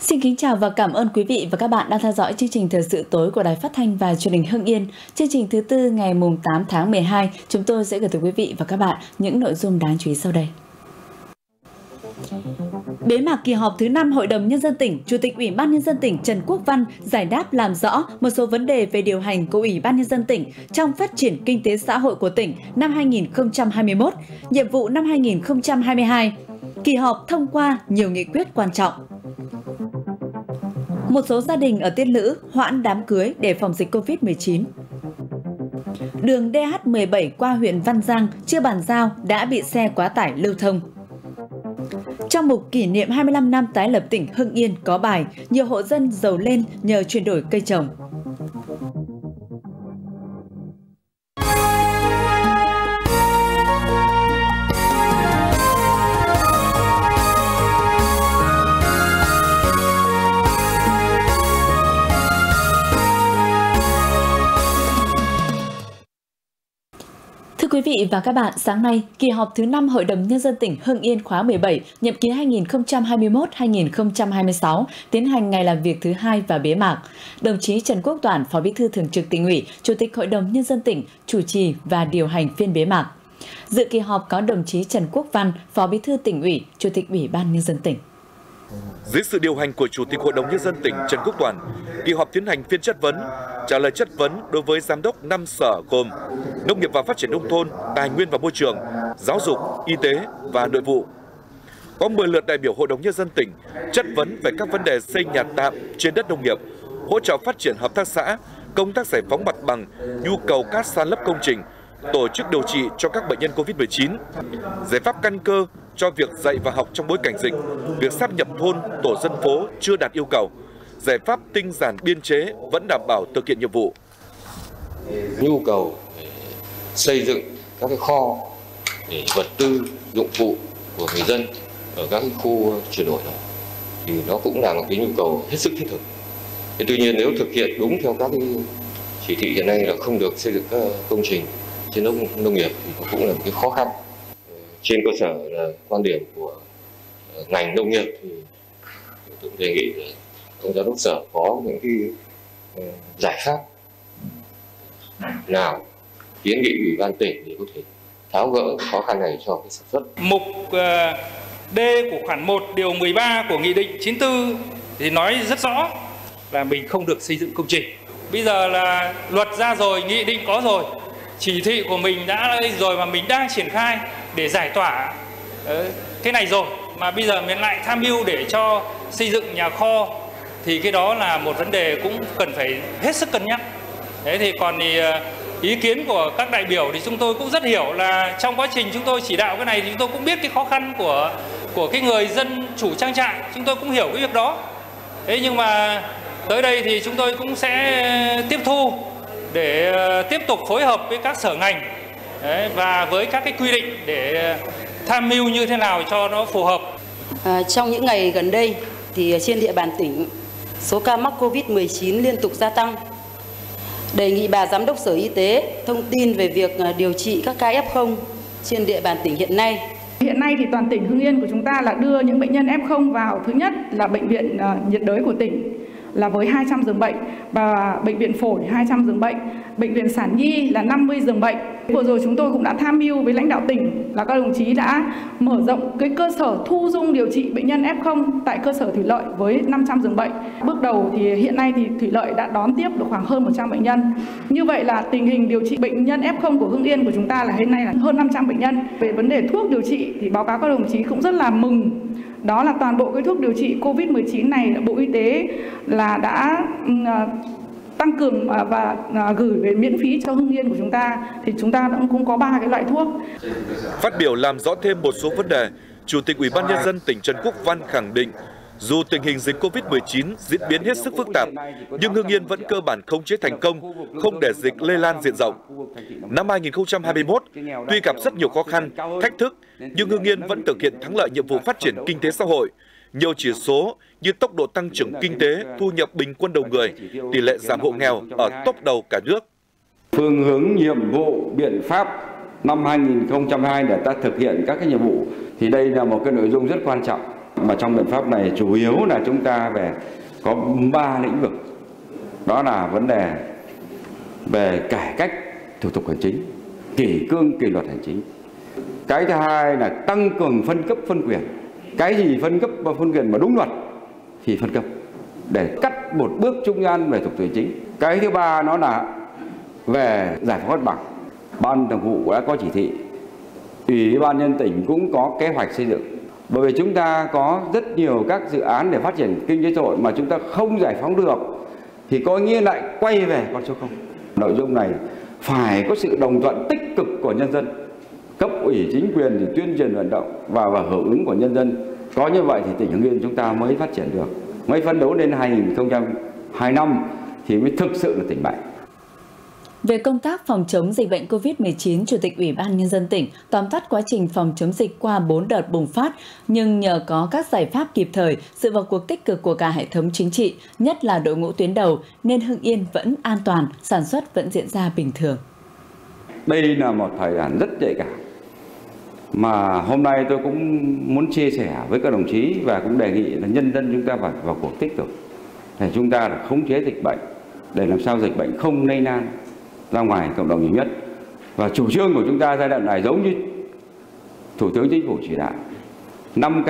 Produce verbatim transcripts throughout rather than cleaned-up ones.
Xin kính chào và cảm ơn quý vị và các bạn đang theo dõi chương trình Thời sự tối của Đài Phát thanh và Truyền hình Hưng Yên. Chương trình thứ tư ngày tám tháng mười hai, chúng tôi sẽ gửi tới quý vị và các bạn những nội dung đáng chú ý sau đây. Bế mạc kỳ họp thứ năm Hội đồng Nhân dân tỉnh, Chủ tịch Ủy ban Nhân dân tỉnh Trần Quốc Văn giải đáp làm rõ một số vấn đề về điều hành của Ủy ban Nhân dân tỉnh trong phát triển kinh tế xã hội của tỉnh năm hai nghìn không trăm hai mươi mốt, nhiệm vụ năm hai nghìn không trăm hai mươi hai. Kỳ họp thông qua nhiều nghị quyết quan trọng. Một số gia đình ở Tiên Lữ hoãn đám cưới để phòng dịch Covid mười chín. Đường D H mười bảy qua huyện Văn Giang chưa bàn giao đã bị xe quá tải lưu thông. Trong mục kỷ niệm hai mươi lăm năm tái lập tỉnh Hưng Yên có bài nhiều hộ dân giàu lên nhờ chuyển đổi cây trồng. Thưa quý vị và các bạn, sáng nay, kỳ họp thứ năm Hội đồng Nhân dân tỉnh Hưng Yên khóa mười bảy, nhiệm kỳ hai nghìn không trăm hai mươi mốt đến hai nghìn không trăm hai mươi sáu, tiến hành ngày làm việc thứ hai và bế mạc. Đồng chí Trần Quốc Toản, Phó Bí thư Thường trực Tỉnh ủy, Chủ tịch Hội đồng Nhân dân tỉnh, chủ trì và điều hành phiên bế mạc. Dự kỳ họp có đồng chí Trần Quốc Văn, Phó Bí thư Tỉnh ủy, Chủ tịch Ủy ban Nhân dân tỉnh. Dưới sự điều hành của Chủ tịch Hội đồng Nhân dân tỉnh Trần Quốc Toản, kỳ họp tiến hành phiên chất vấn, trả lời chất vấn đối với giám đốc năm sở gồm Nông nghiệp và Phát triển nông thôn, Tài nguyên và Môi trường, Giáo dục, Y tế và Nội vụ. Có mười lượt đại biểu Hội đồng Nhân dân tỉnh chất vấn về các vấn đề xây nhà tạm trên đất nông nghiệp, hỗ trợ phát triển hợp tác xã, công tác giải phóng mặt bằng, nhu cầu cát san lấp công trình, tổ chức điều trị cho các bệnh nhân Covid mười chín, giải pháp căn cơ cho việc dạy và học trong bối cảnh dịch, việc sáp nhập thôn, tổ dân phố chưa đạt yêu cầu, giải pháp tinh giản biên chế vẫn đảm bảo thực hiện nhiệm vụ. Nhu cầu xây dựng các cái kho để vật tư, dụng cụ của người dân ở các cái khu chuyển đổi đó thì nó cũng là một cái nhu cầu hết sức thiết thực. Thế tuy nhiên nếu thực hiện đúng theo các cái chỉ thị hiện nay là không được xây dựng các công trình trên nông, nông nghiệp thì nó cũng là một cái khó khăn. Trên cơ sở là quan điểm của ngành nông nghiệp thì tôi đề nghị là ông giám đốc sở có những cái giải pháp nào kiến nghị ủy ban tỉnh để có thể tháo gỡ khó khăn này cho cái sản xuất. Mục D của khoản một điều mười ba của Nghị định chín mươi tư thì nói rất rõ là mình không được xây dựng công trình. Bây giờ là luật ra rồi, nghị định có rồi, chỉ thị của mình đã rồi mà mình đang triển khai để giải tỏa cái này rồi, mà bây giờ mình lại tham mưu để cho xây dựng nhà kho thì cái đó là một vấn đề cũng cần phải hết sức cân nhắc. Thế thì còn thì ý kiến của các đại biểu thì chúng tôi cũng rất hiểu là trong quá trình chúng tôi chỉ đạo cái này thì chúng tôi cũng biết cái khó khăn của của cái người dân chủ trang trại, chúng tôi cũng hiểu cái việc đó. Thế nhưng mà tới đây thì chúng tôi cũng sẽ tiếp thu để tiếp tục phối hợp với các sở ngành và với các cái quy định để tham mưu như thế nào cho nó phù hợp. À, trong những ngày gần đây thì trên địa bàn tỉnh số ca mắc Covid mười chín liên tục gia tăng. Đề nghị bà Giám đốc Sở Y tế thông tin về việc điều trị các ca F không trên địa bàn tỉnh hiện nay. Hiện nay thì toàn tỉnh Hưng Yên của chúng ta là đưa những bệnh nhân F không vào, thứ nhất là bệnh viện nhiệt đới của tỉnh là với hai trăm giường bệnh và bệnh viện phổi hai trăm giường bệnh, bệnh viện sản nhi là năm mươi giường bệnh. Vừa rồi chúng tôi cũng đã tham mưu với lãnh đạo tỉnh là các đồng chí đã mở rộng cái cơ sở thu dung điều trị bệnh nhân F không tại cơ sở thủy lợi với năm trăm giường bệnh. Bước đầu thì hiện nay thì thủy lợi đã đón tiếp được khoảng hơn một trăm bệnh nhân. Như vậy là tình hình điều trị bệnh nhân F không của Hưng Yên của chúng ta là hiện nay là hơn năm trăm bệnh nhân. Về vấn đề thuốc điều trị thì báo cáo các đồng chí cũng rất là mừng. Đó là toàn bộ cái thuốc điều trị Covid mười chín này Bộ Y tế là đã tăng cường và gửi về miễn phí cho Hưng Yên của chúng ta, thì chúng ta cũng có ba cái loại thuốc. Phát biểu làm rõ thêm một số vấn đề, Chủ tịch Ủy ban Nhân dân tỉnh Trần Quốc Văn khẳng định dù tình hình dịch Covid mười chín diễn biến hết sức phức tạp, nhưng Hưng Yên vẫn cơ bản khống chế thành công, không để dịch lây lan diện rộng. Năm hai nghìn không trăm hai mươi mốt, tuy gặp rất nhiều khó khăn, thách thức, nhưng Hưng Yên vẫn thực hiện thắng lợi nhiệm vụ phát triển kinh tế xã hội. Nhiều chỉ số như tốc độ tăng trưởng kinh tế, thu nhập bình quân đầu người, tỷ lệ giảm hộ nghèo ở top đầu cả nước. Phương hướng nhiệm vụ biện pháp năm hai nghìn không trăm hai mươi hai để ta thực hiện các cái nhiệm vụ thì đây là một cái nội dung rất quan trọng. Mà trong biện pháp này chủ yếu là chúng ta về có ba lĩnh vực. Đó là vấn đề về cải cách thủ tục hành chính, kỷ cương kỷ luật hành chính. Cái thứ hai là tăng cường phân cấp phân quyền. Cái gì phân cấp và phân quyền mà đúng luật thì phân cấp, để cắt một bước trung gian về thủ tục hành chính. Cái thứ ba nó là về giải phóng mặt bằng. Ban Thường vụ đã có chỉ thị, Ủy ban nhân tỉnh cũng có kế hoạch xây dựng. Bởi vì chúng ta có rất nhiều các dự án để phát triển kinh tế xã hội mà chúng ta không giải phóng được thì có nghĩa lại quay về con số không. Nội dung này phải có sự đồng thuận tích cực của nhân dân, cấp ủy chính quyền thì tuyên truyền vận động và và hưởng ứng của nhân dân. Có như vậy thì tỉnh Hưng Yên chúng ta mới phát triển được, mới phấn đấu đến hai nghìn không trăm hai mươi lăm thì mới thực sự là tỉnh mạnh. Về công tác phòng chống dịch bệnh Covid mười chín, Chủ tịch Ủy ban Nhân dân tỉnh tóm tắt quá trình phòng chống dịch qua bốn đợt bùng phát, nhưng nhờ có các giải pháp kịp thời, sự vào cuộc tích cực của cả hệ thống chính trị, nhất là đội ngũ tuyến đầu, nên Hưng Yên vẫn an toàn, sản xuất vẫn diễn ra bình thường. Đây là một thời gian rất nhạy cảm, mà hôm nay tôi cũng muốn chia sẻ với các đồng chí và cũng đề nghị là nhân dân chúng ta phải vào cuộc tích cực để chúng ta là khống chế dịch bệnh, để làm sao dịch bệnh không lây lan ra ngoài cộng đồng nhiều nhất. Và chủ trương của chúng ta giai đoạn này giống như Thủ tướng Chính phủ chỉ đạo: năm K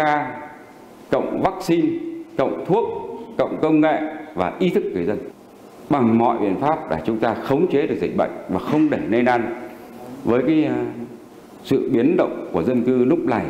cộng vaccine, cộng thuốc, cộng công nghệ và ý thức người dân, bằng mọi biện pháp để chúng ta khống chế được dịch bệnh và không để lây lan. Với cái sự biến động của dân cư lúc này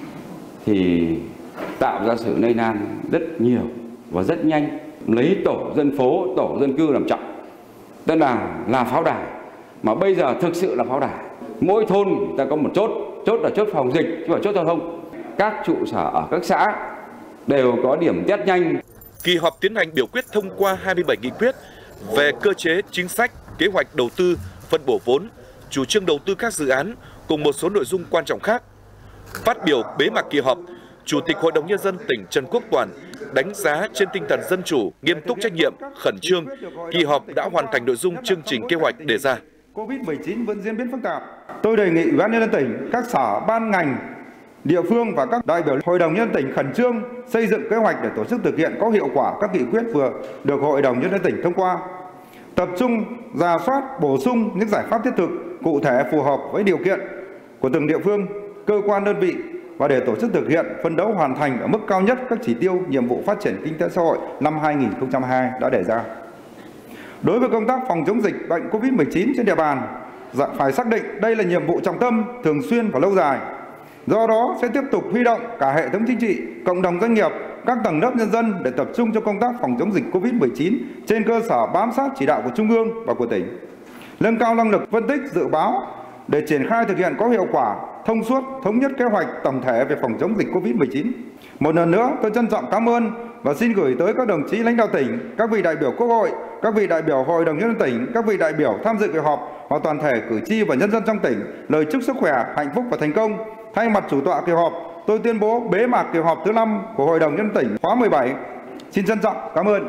thì tạo ra sự lây lan rất nhiều và rất nhanh. Lấy tổ dân phố, tổ dân cư làm trọng, tức là là pháo đài, mà bây giờ thực sự là pháo đài. Mỗi thôn ta có một chốt, chốt là chốt phòng dịch chứ không phải chốt giao thông. Các trụ sở ở các xã đều có điểm test nhanh. Kỳ họp tiến hành biểu quyết thông qua hai mươi bảy nghị quyết về cơ chế, chính sách, kế hoạch đầu tư, phân bổ vốn, chủ trương đầu tư các dự án cùng một số nội dung quan trọng khác. Phát biểu bế mạc kỳ họp, Chủ tịch Hội đồng Nhân dân tỉnh Trần Quốc Toản đánh giá trên tinh thần dân chủ, nghiêm túc, trách nhiệm, khẩn trương, kỳ họp đã hoàn thành nội dung chương trình kế hoạch đề ra. Covid mười chín vẫn diễn biến phức tạp. Tôi đề nghị Ủy ban Nhân dân tỉnh, các sở, ban ngành, địa phương và các đại biểu Hội đồng Nhân dân tỉnh khẩn trương xây dựng kế hoạch để tổ chức thực hiện có hiệu quả các nghị quyết vừa được Hội đồng Nhân dân tỉnh thông qua. Tập trung rà soát, bổ sung những giải pháp thiết thực, cụ thể phù hợp với điều kiện của từng địa phương, cơ quan đơn vị và để tổ chức thực hiện, phấn đấu hoàn thành ở mức cao nhất các chỉ tiêu, nhiệm vụ phát triển kinh tế xã hội năm hai nghìn không trăm hai mươi hai đã đề ra. Đối với công tác phòng chống dịch bệnh Covid mười chín trên địa bàn, phải xác định đây là nhiệm vụ trọng tâm, thường xuyên và lâu dài. Do đó sẽ tiếp tục huy động cả hệ thống chính trị, cộng đồng doanh nghiệp, các tầng lớp nhân dân để tập trung cho công tác phòng chống dịch Covid mười chín trên cơ sở bám sát chỉ đạo của Trung ương và của tỉnh. Nâng cao năng lực phân tích, dự báo để triển khai thực hiện có hiệu quả, thông suốt, thống nhất kế hoạch tổng thể về phòng chống dịch Covid mười chín. Một lần nữa, tôi trân trọng cảm ơn và xin gửi tới các đồng chí lãnh đạo tỉnh, các vị đại biểu Quốc hội, các vị đại biểu Hội đồng Nhân dân tỉnh, các vị đại biểu tham dự kỳ họp và toàn thể cử tri và nhân dân trong tỉnh lời chúc sức khỏe, hạnh phúc và thành công. Thay mặt chủ tọa kỳ họp, tôi tuyên bố bế mạc kỳ họp thứ năm của Hội đồng Nhân dân tỉnh khóa mười bảy. Xin trân trọng cảm ơn.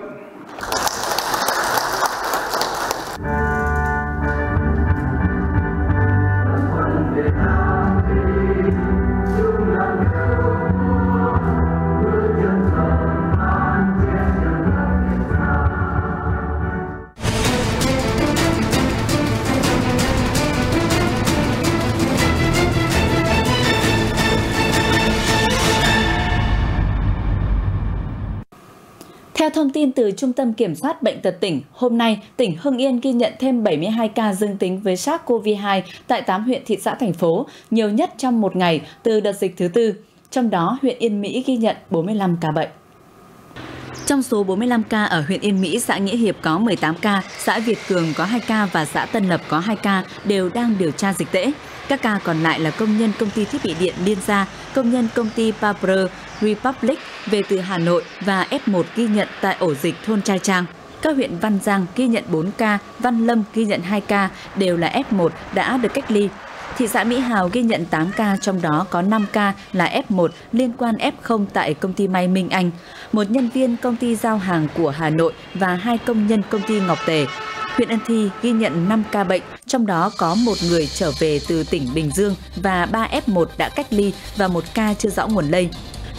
Theo thông tin từ Trung tâm Kiểm soát Bệnh tật tỉnh, hôm nay, tỉnh Hưng Yên ghi nhận thêm bảy mươi hai ca dương tính với SARS-xê o vê hai tại tám huyện, thị xã, thành phố, nhiều nhất trong một ngày từ đợt dịch thứ tư. Trong đó, huyện Yên Mỹ ghi nhận bốn mươi lăm ca bệnh. Trong số bốn mươi lăm ca ở huyện Yên Mỹ, xã Nghĩa Hiệp có mười tám ca, xã Việt Cường có hai ca và xã Tân Lập có hai ca, đều đang điều tra dịch tễ. Các ca còn lại là công nhân công ty thiết bị điện Liên Gia, công nhân công ty Power Republic về từ Hà Nội và ép một ghi nhận tại ổ dịch thôn Trai Trang. Các huyện Văn Giang ghi nhận bốn ca, Văn Lâm ghi nhận hai ca, đều là ép một đã được cách ly. Thị xã Mỹ Hào ghi nhận tám ca, trong đó có năm ca là ép một liên quan ép không tại công ty may Minh Anh, một nhân viên công ty giao hàng của Hà Nội và hai công nhân công ty Ngọc Tề. Huyện Ân Thi ghi nhận năm ca bệnh, trong đó có một người trở về từ tỉnh Bình Dương và ba ép một đã cách ly và một ca chưa rõ nguồn lây.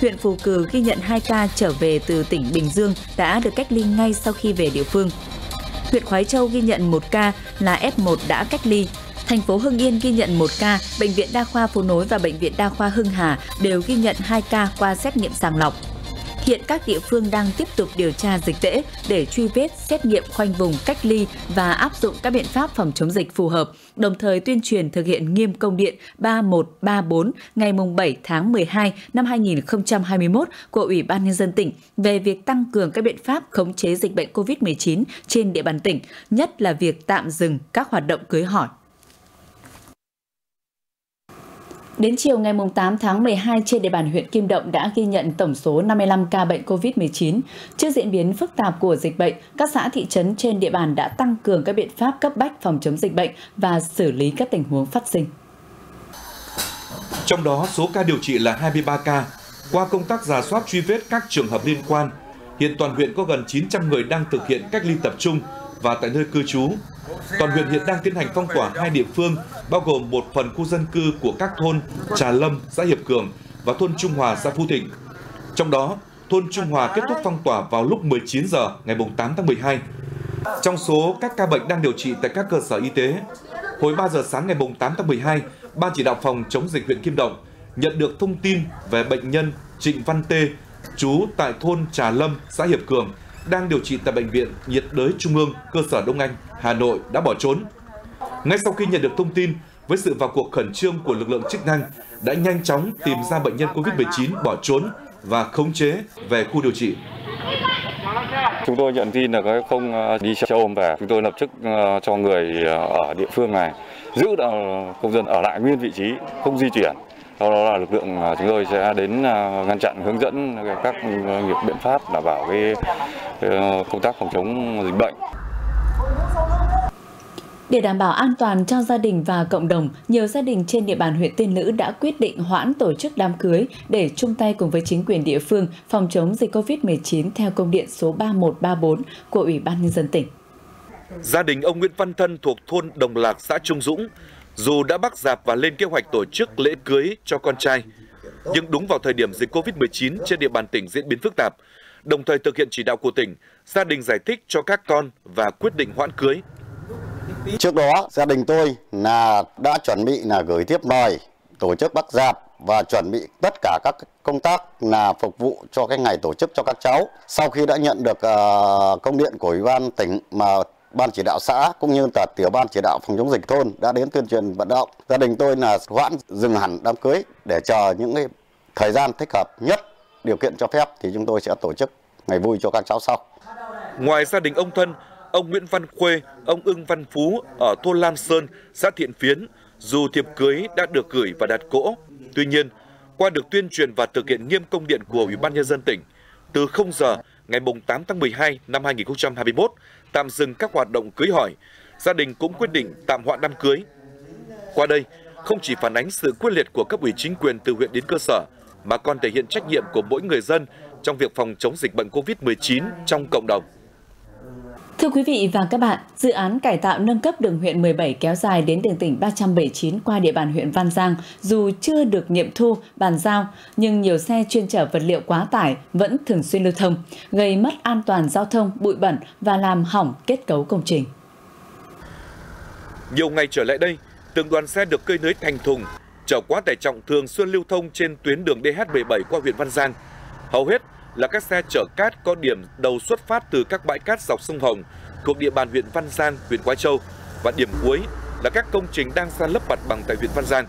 Huyện Phù Cử ghi nhận hai ca trở về từ tỉnh Bình Dương đã được cách ly ngay sau khi về địa phương. Huyện Khoái Châu ghi nhận một ca là ép một đã cách ly. Thành phố Hưng Yên ghi nhận một ca, Bệnh viện Đa khoa Phố Nối và Bệnh viện Đa khoa Hưng Hà đều ghi nhận hai ca qua xét nghiệm sàng lọc. Hiện các địa phương đang tiếp tục điều tra dịch tễ để truy vết, xét nghiệm, khoanh vùng, cách ly và áp dụng các biện pháp phòng chống dịch phù hợp, đồng thời tuyên truyền thực hiện nghiêm công điện ba một ba bốn ngày bảy tháng mười hai năm hai nghìn không trăm hai mươi mốt của Ủy ban Nhân dân tỉnh về việc tăng cường các biện pháp khống chế dịch bệnh covid mười chín trên địa bàn tỉnh, nhất là việc tạm dừng các hoạt động cưới hỏi. Đến chiều ngày tám tháng mười hai, trên địa bàn huyện Kim Động đã ghi nhận tổng số năm mươi lăm ca bệnh covid mười chín. Trước diễn biến phức tạp của dịch bệnh, các xã thị trấn trên địa bàn đã tăng cường các biện pháp cấp bách phòng chống dịch bệnh và xử lý các tình huống phát sinh. Trong đó, số ca điều trị là hai mươi ba ca. Qua công tác rà soát truy vết các trường hợp liên quan, hiện toàn huyện có gần chín trăm người đang thực hiện cách ly tập trung và tại nơi cư trú. Toàn huyện hiện đang tiến hành phong tỏa hai địa phương, bao gồm một phần khu dân cư của các thôn Trà Lâm, xã Hiệp Cường và thôn Trung Hòa, xã Phú Thịnh. Trong đó, thôn Trung Hòa kết thúc phong tỏa vào lúc mười chín giờ ngày tám tháng mười hai. Trong số các ca bệnh đang điều trị tại các cơ sở y tế, hồi ba giờ sáng ngày tám tháng mười hai, Ban chỉ đạo phòng chống dịch huyện Kim Động nhận được thông tin về bệnh nhân Trịnh Văn Tê, trú tại thôn Trà Lâm, xã Hiệp Cường, đang điều trị tại Bệnh viện nhiệt đới Trung ương, cơ sở Đông Anh, Hà Nội đã bỏ trốn. Ngay sau khi nhận được thông tin, với sự vào cuộc khẩn trương của lực lượng chức năng, đã nhanh chóng tìm ra bệnh nhân covid mười chín bỏ trốn và khống chế về khu điều trị. Chúng tôi nhận tin là có không đi xe ôm về, chúng tôi lập tức cho người ở địa phương này giữ công dân ở lại nguyên vị trí, không di chuyển. Sau đó là lực lượng chúng tôi sẽ đến ngăn chặn, hướng dẫn các biện pháp đảm bảo cái công tác phòng chống dịch bệnh. Để đảm bảo an toàn cho gia đình và cộng đồng, nhiều gia đình trên địa bàn huyện Tiên Lữ đã quyết định hoãn tổ chức đám cưới để chung tay cùng với chính quyền địa phương phòng chống dịch covid mười chín theo công điện số ba một ba bốn của Ủy ban Nhân dân tỉnh. Gia đình ông Nguyễn Văn Thân thuộc thôn Đồng Lạc, xã Trung Dũng, dù đã bắc rạp và lên kế hoạch tổ chức lễ cưới cho con trai, nhưng đúng vào thời điểm dịch covid mười chín trên địa bàn tỉnh diễn biến phức tạp, đồng thời thực hiện chỉ đạo của tỉnh, gia đình giải thích cho các con và quyết định hoãn cưới. Trước đó, gia đình tôi là đã chuẩn bị là gửi thiếp mời, tổ chức bắc rạp và chuẩn bị tất cả các công tác là phục vụ cho cái ngày tổ chức cho các cháu. Sau khi đã nhận được uh, công điện của Ủy ban tỉnh mà Ban chỉ đạo xã cũng như là tiểu ban chỉ đạo phòng chống dịch thôn đã đến tuyên truyền vận động, gia đình tôi là hoãn dừng hẳn đám cưới để chờ những cái thời gian thích hợp nhất, điều kiện cho phép thì chúng tôi sẽ tổ chức ngày vui cho các cháu sau. Ngoài gia đình ông Thân, ông Nguyễn Văn Khuê, ông Ưng Văn Phú ở thôn Lam Sơn, xã Thiện Phiến, dù thiệp cưới đã được gửi và đặt cỗ, tuy nhiên, qua được tuyên truyền và thực hiện nghiêm công điện của Ủy ban Nhân dân tỉnh, từ không giờ ngày tám tháng mười hai năm hai nghìn không trăm hai mươi mốt, tạm dừng các hoạt động cưới hỏi, gia đình cũng quyết định tạm hoãn đám cưới. Qua đây, không chỉ phản ánh sự quyết liệt của cấp ủy chính quyền từ huyện đến cơ sở, mà còn thể hiện trách nhiệm của mỗi người dân trong việc phòng chống dịch bệnh covid mười chín trong cộng đồng. Thưa quý vị và các bạn, dự án cải tạo nâng cấp đường huyện mười bảy kéo dài đến đường tỉnh ba trăm bảy mươi chín qua địa bàn huyện Văn Giang dù chưa được nghiệm thu, bàn giao, nhưng nhiều xe chuyên chở vật liệu quá tải vẫn thường xuyên lưu thông, gây mất an toàn giao thông, bụi bẩn và làm hỏng kết cấu công trình. Nhiều ngày trở lại đây, từng đoàn xe được cơi nới thành thùng, chở quá tải trọng thường xuyên lưu thông trên tuyến đường D H mười bảy qua huyện Văn Giang. Hầu hết là các xe chở cát có điểm đầu xuất phát từ các bãi cát dọc sông Hồng thuộc địa bàn huyện Văn Giang, huyện Khoái Châu, và điểm cuối là các công trình đang san lấp mặt bằng tại huyện Văn Giang.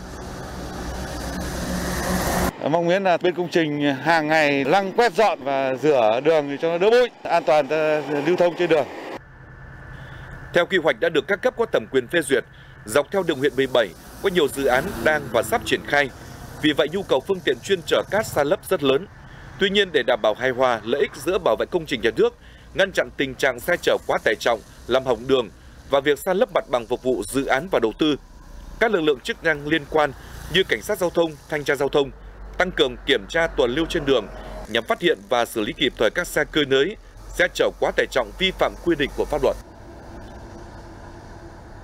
Mong muốn là bên công trình hàng ngày lăng quét dọn và rửa đường cho nó đỡ bụi, an toàn lưu thông trên đường. Theo quy hoạch đã được các cấp có thẩm quyền phê duyệt, dọc theo đường huyện mười bảy có nhiều dự án đang và sắp triển khai. Vì vậy nhu cầu phương tiện chuyên chở cát san lấp rất lớn. Tuy nhiên, để đảm bảo hài hòa lợi ích giữa bảo vệ công trình nhà nước, ngăn chặn tình trạng xe chở quá tải trọng làm hỏng đường và việc san lấp mặt bằng phục vụ dự án và đầu tư, các lực lượng chức năng liên quan như cảnh sát giao thông, thanh tra giao thông tăng cường kiểm tra tuần lưu trên đường nhằm phát hiện và xử lý kịp thời các xe cơi nới, xe chở quá tải trọng vi phạm quy định của pháp luật.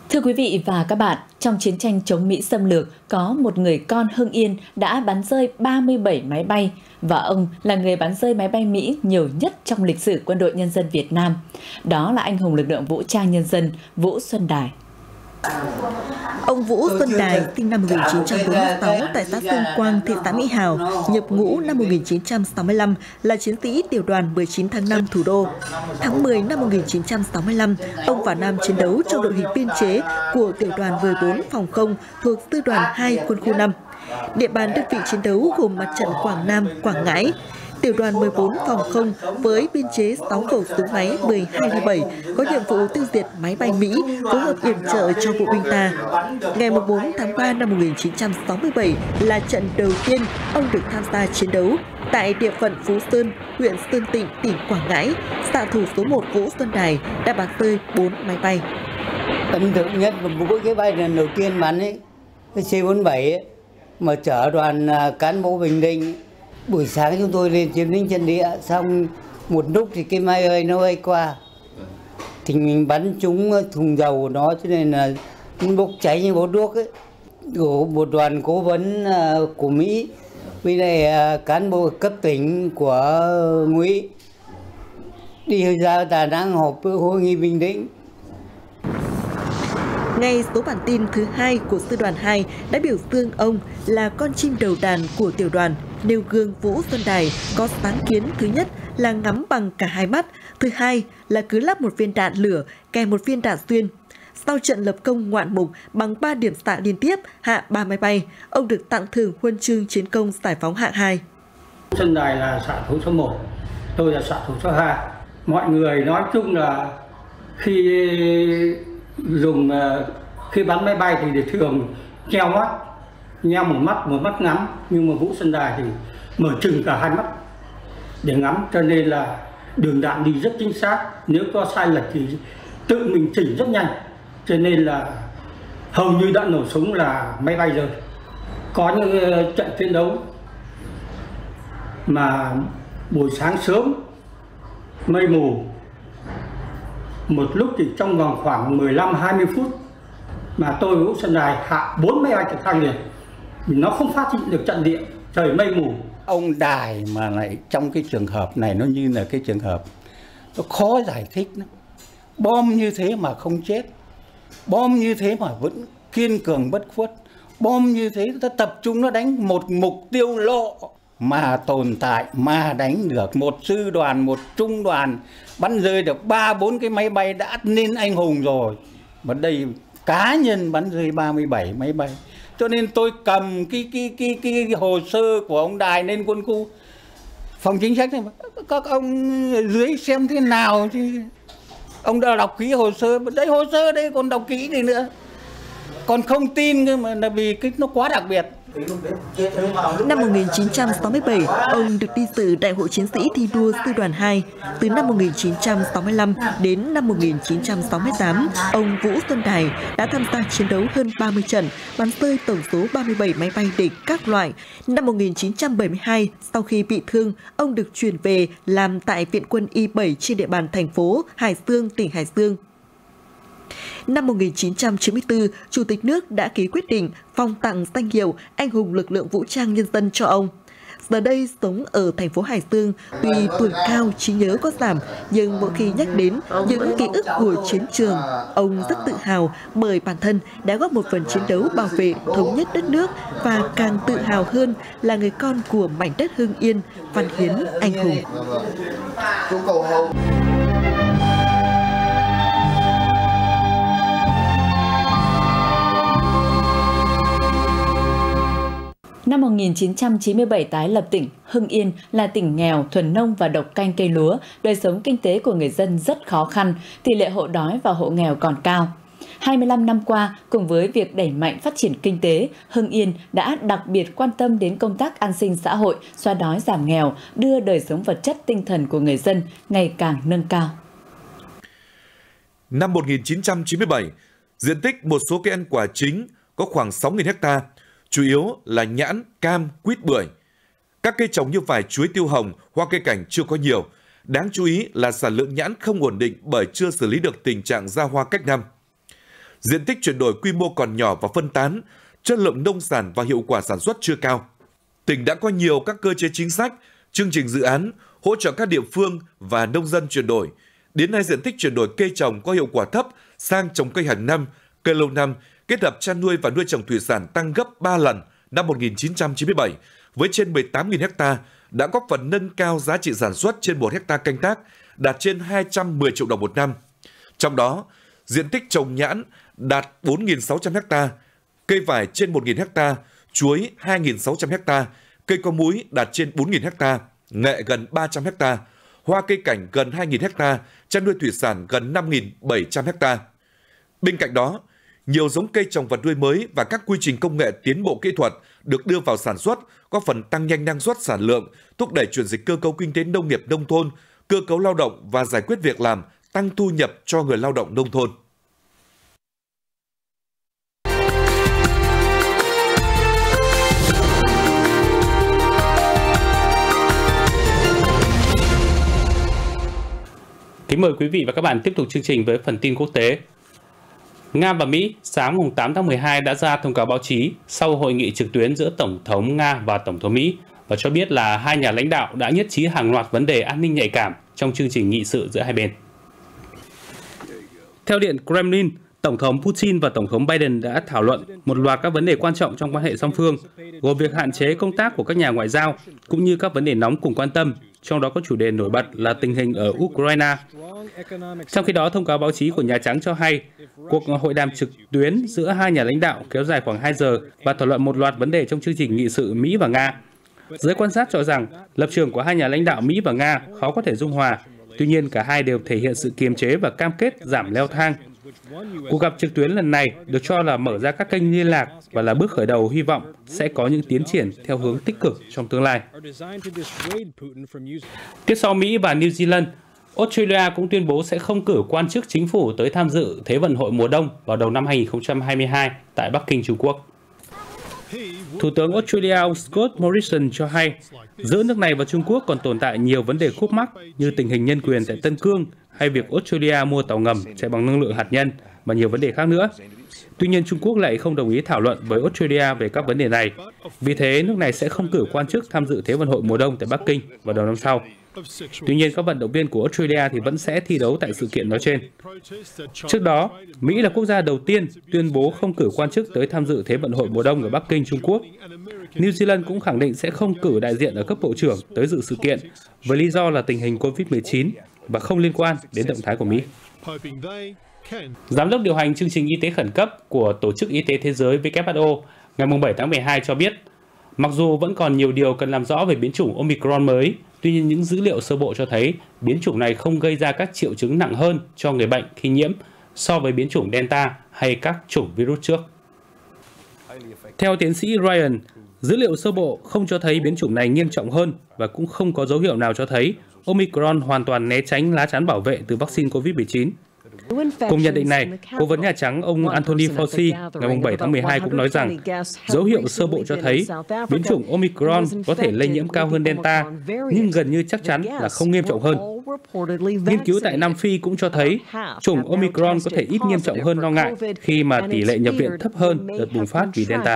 Thưa quý vị và các bạn, trong chiến tranh chống Mỹ xâm lược, có một người con Hưng Yên đã bắn rơi ba mươi bảy máy bay và ông là người bắn rơi máy bay Mỹ nhiều nhất trong lịch sử Quân đội Nhân dân Việt Nam. Đó là anh hùng lực lượng vũ trang nhân dân Vũ Xuân Đài. Ông Vũ Xuân Đài sinh năm một nghìn chín trăm bốn mươi sáu tại xã Sơn Quang, thị xã Mỹ Hào, nhập ngũ năm một nghìn chín trăm sáu mươi lăm, là chiến sĩ tiểu đoàn mười chín tháng năm thủ đô. Tháng mười năm một nghìn chín trăm sáu mươi lăm, ông vào Nam chiến đấu trong đội hình biên chế của tiểu đoàn mười bốn phòng không thuộc sư đoàn hai quân khu năm. Địa bàn đơn vị chiến đấu gồm mặt trận Quảng Nam, Quảng Ngãi. Tiểu đoàn mười bốn phòng không với biên chế sáu khẩu súng máy mười hai D bảy có nhiệm vụ tiêu diệt máy bay Mỹ, phối hợp yểm trợ cho bộ binh ta. Ngày bốn tháng ba năm một nghìn chín trăm sáu mươi bảy là trận đầu tiên ông được tham gia chiến đấu tại địa phận Phú Sơn, huyện Sơn Tịnh, tỉnh Quảng Ngãi. Xạ thủ số một Vũ Xuân Đài đã bắn rơi bốn máy bay. Ấn tượng nhất và mỗi cái bay lần đầu tiên bắn ấy, cái C bốn mươi bảy ấy, mà chở đoàn cán bộ Bình Định. Buổi sáng chúng tôi lên chiếm lĩnh trận địa, xong một lúc thì cái máy ơi nó bay qua, thì mình bắn trúng thùng dầu của nó, cho nên là nó bốc cháy như bó đuốc ấy. Của một đoàn cố vấn của Mỹ với lại cán bộ cấp tỉnh của Ngụy đi ra Đà Nẵng họp hội nghị Bình Định. Ngay số bản tin thứ hai của sư đoàn hai đã biểu dương ông là con chim đầu đàn của tiểu đoàn, nêu gương Vũ Xuân Đài có sáng kiến thứ nhất là ngắm bằng cả hai mắt, thứ hai là cứ lắp một viên đạn lửa kèm một viên đạn xuyên. Sau trận lập công ngoạn mục bằng ba điểm xạ liên tiếp hạ ba máy bay, ông được tặng thưởng huân chương chiến công giải phóng hạng hai. Xuân Đài là xạ thủ số một, tôi là xạ thủ số hai. Mọi người nói chung là khi dùng khi bắn máy bay thì thường nheo mắt, nheo một mắt, một mắt ngắm, nhưng mà Vũ Xuân Đài thì mở trừng cả hai mắt để ngắm, cho nên là đường đạn đi rất chính xác. Nếu có sai lệch thì tự mình chỉnh rất nhanh, cho nên là hầu như đã nổ súng là máy bay rơi. Có những trận chiến đấu mà buổi sáng sớm mây mù, một lúc thì trong vòng khoảng mười lăm hai mươi phút mà tôi Vũ Xuân Đài hạ bốn máy bay trực thăng liền, nó không phát hiện được trận địa, trời mây mù. Ông Đài mà lại trong cái trường hợp này nó như là cái trường hợp nó khó giải thích lắm. Bom như thế mà không chết, bom như thế mà vẫn kiên cường bất khuất, bom như thế nó tập trung nó đánh một mục tiêu lộ mà tồn tại, mà đánh được một sư đoàn, một trung đoàn, bắn rơi được ba bốn cái máy bay đã nên anh hùng rồi. Mà đây cá nhân bắn rơi ba mươi bảy máy bay. Cho nên tôi cầm cái cái cái cái, cái hồ sơ của ông Đài lên quân khu phòng chính sách này, các ông dưới xem thế nào chứ. Ông đã đọc kỹ hồ sơ, đấy hồ sơ đây còn đọc kỹ gì nữa. Còn không tin cơ mà là vì cái nó quá đặc biệt. Năm một nghìn chín trăm sáu mươi bảy, ông được đi dự Đại hội Chiến sĩ thi đua sư đoàn hai. Từ năm một nghìn chín trăm sáu mươi lăm đến năm một nghìn chín trăm sáu mươi tám, ông Vũ Xuân Đài đã tham gia chiến đấu hơn ba mươi trận, bắn rơi tổng số ba mươi bảy máy bay địch các loại. Năm một nghìn chín trăm bảy mươi hai, sau khi bị thương, ông được chuyển về làm tại Viện quân Y bảy trên địa bàn thành phố Hải Dương, tỉnh Hải Dương. Năm một nghìn chín trăm chín mươi tư, Chủ tịch nước đã ký quyết định phong tặng danh hiệu Anh hùng lực lượng vũ trang nhân dân cho ông. Giờ đây sống ở thành phố Hải Dương, tuy tuổi cao trí nhớ có giảm, nhưng mỗi khi nhắc đến những ký ức của chiến trường, ông rất tự hào bởi bản thân đã góp một phần chiến đấu bảo vệ thống nhất đất nước và càng tự hào hơn là người con của mảnh đất Hưng Yên, văn hiến anh hùng. Năm một nghìn chín trăm chín mươi bảy tái lập tỉnh, Hưng Yên là tỉnh nghèo, thuần nông và độc canh cây lúa, đời sống kinh tế của người dân rất khó khăn, tỷ lệ hộ đói và hộ nghèo còn cao. hai mươi lăm năm qua, cùng với việc đẩy mạnh phát triển kinh tế, Hưng Yên đã đặc biệt quan tâm đến công tác an sinh xã hội, xóa đói giảm nghèo, đưa đời sống vật chất tinh thần của người dân ngày càng nâng cao. Năm một nghìn chín trăm chín mươi bảy, diện tích một số cây ăn quả chính có khoảng sáu nghìn héc ta, chủ yếu là nhãn, cam, quýt, bưởi. Các cây trồng như vải, chuối, tiêu hồng, hoa cây cảnh chưa có nhiều. Đáng chú ý là sản lượng nhãn không ổn định bởi chưa xử lý được tình trạng ra hoa cách năm. diện tích chuyển đổi quy mô còn nhỏ và phân tán, chất lượng nông sản và hiệu quả sản xuất chưa cao. Tỉnh đã có nhiều các cơ chế chính sách, chương trình dự án hỗ trợ các địa phương và nông dân chuyển đổi. Đến nay, diện tích chuyển đổi cây trồng có hiệu quả thấp sang trồng cây hàng năm, cây lâu năm, kết hợp chăn nuôi và nuôi trồng thủy sản tăng gấp ba lần năm một nghìn chín trăm chín mươi bảy, với trên mười tám nghìn ha, đã góp phần nâng cao giá trị sản xuất trên một hecta canh tác, đạt trên hai trăm mười triệu đồng một năm. Trong đó, diện tích trồng nhãn đạt bốn nghìn sáu trăm ha, cây vải trên một nghìn ha, chuối hai nghìn sáu trăm ha, cây có múi đạt trên bốn nghìn ha, nghệ gần ba trăm ha, hoa cây cảnh gần hai nghìn ha, chăn nuôi thủy sản gần năm nghìn bảy trăm ha. Bên cạnh đó, nhiều giống cây trồng vật nuôi mới và các quy trình công nghệ tiến bộ kỹ thuật được đưa vào sản xuất, góp phần tăng nhanh năng suất sản lượng, thúc đẩy chuyển dịch cơ cấu kinh tế nông nghiệp nông thôn, cơ cấu lao động và giải quyết việc làm, tăng thu nhập cho người lao động nông thôn. Kính mời quý vị và các bạn tiếp tục chương trình với phần tin quốc tế. Nga và Mỹ sáng tám tháng mười hai đã ra thông cáo báo chí sau hội nghị trực tuyến giữa Tổng thống Nga và Tổng thống Mỹ và cho biết là hai nhà lãnh đạo đã nhất trí hàng loạt vấn đề an ninh nhạy cảm trong chương trình nghị sự giữa hai bên. Theo Điện Kremlin, Tổng thống Putin và Tổng thống Biden đã thảo luận một loạt các vấn đề quan trọng trong quan hệ song phương, gồm việc hạn chế công tác của các nhà ngoại giao, cũng như các vấn đề nóng cùng quan tâm, trong đó có chủ đề nổi bật là tình hình ở Ukraine. Trong khi đó, thông cáo báo chí của Nhà Trắng cho hay, cuộc hội đàm trực tuyến giữa hai nhà lãnh đạo kéo dài khoảng hai giờ và thảo luận một loạt vấn đề trong chương trình nghị sự Mỹ và Nga. Giới quan sát cho rằng, lập trường của hai nhà lãnh đạo Mỹ và Nga khó có thể dung hòa, tuy nhiên cả hai đều thể hiện sự kiềm chế và cam kết giảm leo thang. Cuộc gặp trực tuyến lần này được cho là mở ra các kênh liên lạc và là bước khởi đầu hy vọng sẽ có những tiến triển theo hướng tích cực trong tương lai. Tiếp sau Mỹ và New Zealand, Australia cũng tuyên bố sẽ không cử quan chức chính phủ tới tham dự Thế vận hội mùa đông vào đầu năm hai nghìn không trăm hai mươi hai tại Bắc Kinh, Trung Quốc. Thủ tướng Australia ông Scott Morrison cho hay, giữa nước này và Trung Quốc còn tồn tại nhiều vấn đề khúc mắc như tình hình nhân quyền tại Tân Cương hay việc Australia mua tàu ngầm chạy bằng năng lượng hạt nhân và nhiều vấn đề khác nữa. Tuy nhiên, Trung Quốc lại không đồng ý thảo luận với Australia về các vấn đề này. Vì thế, nước này sẽ không cử quan chức tham dự Thế vận hội mùa đông tại Bắc Kinh vào đầu năm sau. Tuy nhiên, các vận động viên của Australia thì vẫn sẽ thi đấu tại sự kiện nói trên. Trước đó, Mỹ là quốc gia đầu tiên tuyên bố không cử quan chức tới tham dự Thế vận hội mùa đông ở Bắc Kinh, Trung Quốc. New Zealand cũng khẳng định sẽ không cử đại diện ở cấp bộ trưởng tới dự sự kiện với lý do là tình hình Covid mười chín và không liên quan đến động thái của Mỹ. Giám đốc điều hành chương trình y tế khẩn cấp của Tổ chức Y tế Thế giới W H O ngày bảy tháng mười hai cho biết, mặc dù vẫn còn nhiều điều cần làm rõ về biến chủng Omicron mới, tuy nhiên những dữ liệu sơ bộ cho thấy biến chủng này không gây ra các triệu chứng nặng hơn cho người bệnh khi nhiễm so với biến chủng Delta hay các chủng virus trước. Theo tiến sĩ Ryan, dữ liệu sơ bộ không cho thấy biến chủng này nghiêm trọng hơn và cũng không có dấu hiệu nào cho thấy Omicron hoàn toàn né tránh lá chắn bảo vệ từ vaccine Covid mười chín. Cùng nhận định này, Cố vấn Nhà Trắng ông Anthony Fauci ngày bảy tháng mười hai cũng nói rằng dấu hiệu sơ bộ cho thấy biến chủng Omicron có thể lây nhiễm cao hơn Delta, nhưng gần như chắc chắn là không nghiêm trọng hơn. Nghiên cứu tại Nam Phi cũng cho thấy chủng Omicron có thể ít nghiêm trọng hơn lo ngại khi mà tỷ lệ nhập viện thấp hơn đợt bùng phát vì Delta.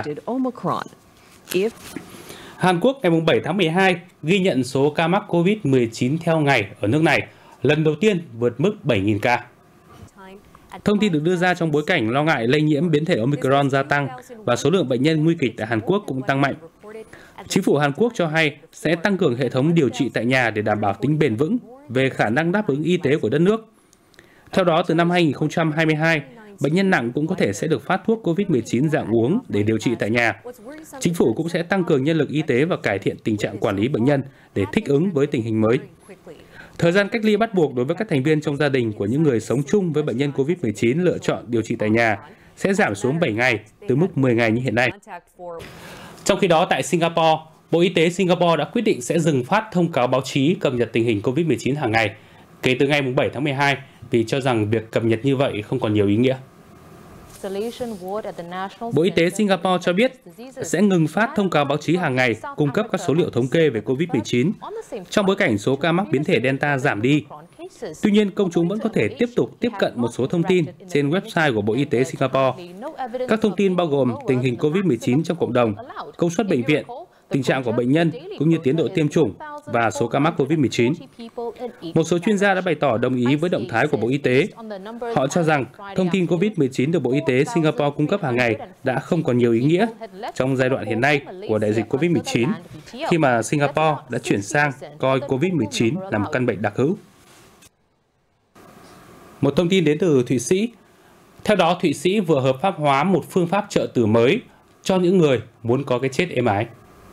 Hàn Quốc ngày bảy tháng mười hai ghi nhận số ca mắc Covid mười chín theo ngày ở nước này, lần đầu tiên vượt mức bảy nghìn ca. Thông tin được đưa ra trong bối cảnh lo ngại lây nhiễm biến thể Omicron gia tăng và số lượng bệnh nhân nguy kịch tại Hàn Quốc cũng tăng mạnh. Chính phủ Hàn Quốc cho hay sẽ tăng cường hệ thống điều trị tại nhà để đảm bảo tính bền vững về khả năng đáp ứng y tế của đất nước. Theo đó, từ năm hai nghìn không trăm hai mươi hai, bệnh nhân nặng cũng có thể sẽ được phát thuốc Covid mười chín dạng uống để điều trị tại nhà. Chính phủ cũng sẽ tăng cường nhân lực y tế và cải thiện tình trạng quản lý bệnh nhân để thích ứng với tình hình mới. Thời gian cách ly bắt buộc đối với các thành viên trong gia đình của những người sống chung với bệnh nhân Covid mười chín lựa chọn điều trị tại nhà sẽ giảm xuống bảy ngày từ mức mười ngày như hiện nay. Trong khi đó, tại Singapore, Bộ Y tế Singapore đã quyết định sẽ dừng phát thông cáo báo chí cập nhật tình hình Covid mười chín hàng ngày kể từ ngày bảy tháng mười hai vì cho rằng việc cập nhật như vậy không còn nhiều ý nghĩa. Bộ Y tế Singapore cho biết sẽ ngừng phát thông cáo báo chí hàng ngày cung cấp các số liệu thống kê về Covid mười chín trong bối cảnh số ca mắc biến thể Delta giảm đi. Tuy nhiên, công chúng vẫn có thể tiếp tục tiếp cận một số thông tin trên website của Bộ Y tế Singapore. Các thông tin bao gồm tình hình Covid mười chín trong cộng đồng, công suất bệnh viện, tình trạng của bệnh nhân cũng như tiến độ tiêm chủng và số ca mắc Covid mười chín. Một số chuyên gia đã bày tỏ đồng ý với động thái của Bộ Y tế. Họ cho rằng thông tin Covid mười chín được Bộ Y tế Singapore cung cấp hàng ngày đã không còn nhiều ý nghĩa trong giai đoạn hiện nay của đại dịch Covid mười chín, khi mà Singapore đã chuyển sang coi Covid mười chín là một căn bệnh đặc hữu. Một thông tin đến từ Thụy Sĩ. Theo đó, Thụy Sĩ vừa hợp pháp hóa một phương pháp trợ tử mới cho những người muốn có cái chết êm ái.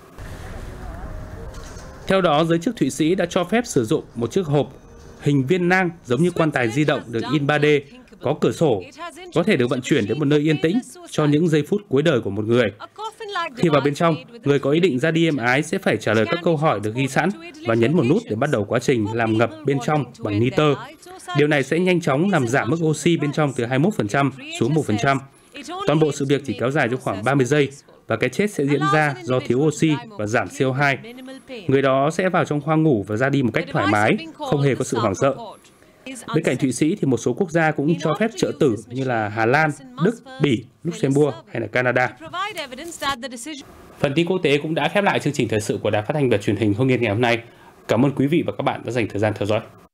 Theo đó, giới chức Thụy Sĩ đã cho phép sử dụng một chiếc hộp hình viên nang giống như quan tài di động được in ba D, có cửa sổ, có thể được vận chuyển đến một nơi yên tĩnh cho những giây phút cuối đời của một người. Khi vào bên trong, người có ý định ra đi êm ái sẽ phải trả lời các câu hỏi được ghi sẵn và nhấn một nút để bắt đầu quá trình làm ngập bên trong bằng nitơ. Điều này sẽ nhanh chóng làm giảm mức oxy bên trong từ hai mươi mốt phần trăm xuống một phần trăm. Toàn bộ sự việc chỉ kéo dài trong khoảng ba mươi giây và cái chết sẽ diễn ra do thiếu oxy và giảm C O hai. Người đó sẽ vào trong khoang ngủ và ra đi một cách thoải mái, không hề có sự hoảng sợ. Bên cạnh Thụy Sĩ thì một số quốc gia cũng cho phép trợ tử như là Hà Lan, Đức, Bỉ, Luxembourg hay là Canada. Phần tin quốc tế cũng đã khép lại chương trình thời sự của Đài Phát thanh và Truyền hình Hưng Yên ngày hôm nay. Cảm ơn quý vị và các bạn đã dành thời gian theo dõi.